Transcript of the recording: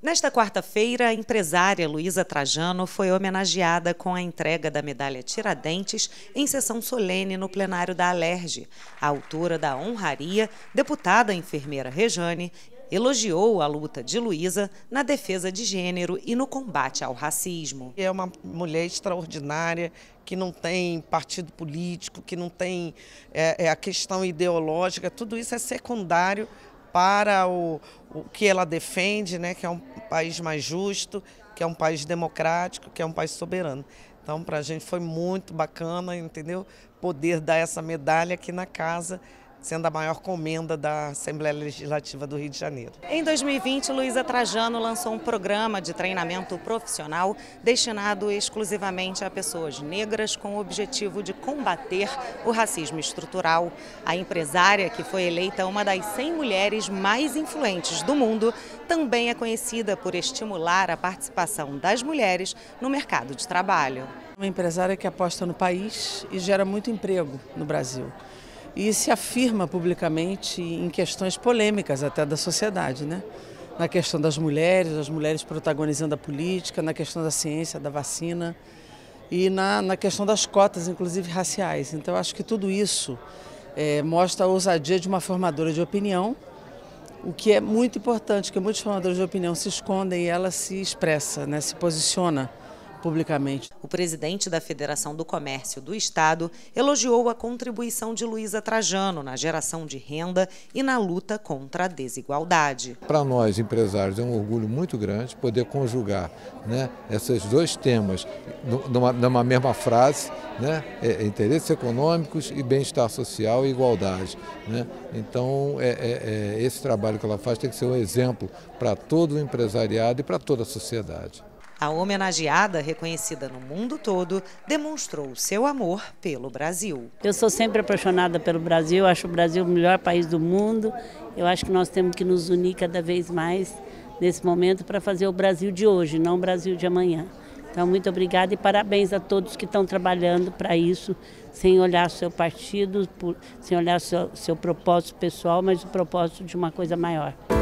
Nesta quarta-feira, a empresária Luísa Trajano foi homenageada com a entrega da medalha Tiradentes em sessão solene no plenário da Alerj. A autora da honraria, deputada enfermeira Rejane, elogiou a luta de Luísa na defesa de gênero e no combate ao racismo. É uma mulher extraordinária, que não tem partido político, que não tem a questão ideológica, tudo isso é secundário para o que ela defende, né, que é um país mais justo, que é um país democrático, que é um país soberano. Então, para a gente foi muito bacana, entendeu? Poder dar essa medalha aqui na casa, sendo a maior comenda da Assembleia Legislativa do Rio de Janeiro. Em 2020, Luísa Trajano lançou um programa de treinamento profissional destinado exclusivamente a pessoas negras com o objetivo de combater o racismo estrutural. A empresária, que foi eleita uma das 100 mulheres mais influentes do mundo, também é conhecida por estimular a participação das mulheres no mercado de trabalho. Uma empresária que aposta no país e gera muito emprego no Brasil. E se afirma publicamente em questões polêmicas até da sociedade, né? Na questão das mulheres, as mulheres protagonizando a política, na questão da ciência, da vacina e na questão das cotas, inclusive raciais. Então, eu acho que tudo isso mostra a ousadia de uma formadora de opinião, o que é muito importante, porque muitos formadores de opinião se escondem e ela se expressa, né? Se posiciona publicamente. O presidente da Federação do Comércio do Estado elogiou a contribuição de Luísa Trajano na geração de renda e na luta contra a desigualdade. Para nós, empresários, é um orgulho muito grande poder conjugar, né, esses dois temas numa mesma frase, né, interesses econômicos e bem-estar social e igualdade, né? Então, esse trabalho que ela faz tem que ser um exemplo para todo o empresariado e para toda a sociedade. A homenageada, reconhecida no mundo todo, demonstrou seu amor pelo Brasil. Eu sou sempre apaixonada pelo Brasil, acho o Brasil o melhor país do mundo. Eu acho que nós temos que nos unir cada vez mais nesse momento para fazer o Brasil de hoje, não o Brasil de amanhã. Então, muito obrigada e parabéns a todos que estão trabalhando para isso, sem olhar seu partido, sem olhar seu propósito pessoal, mas o propósito de uma coisa maior.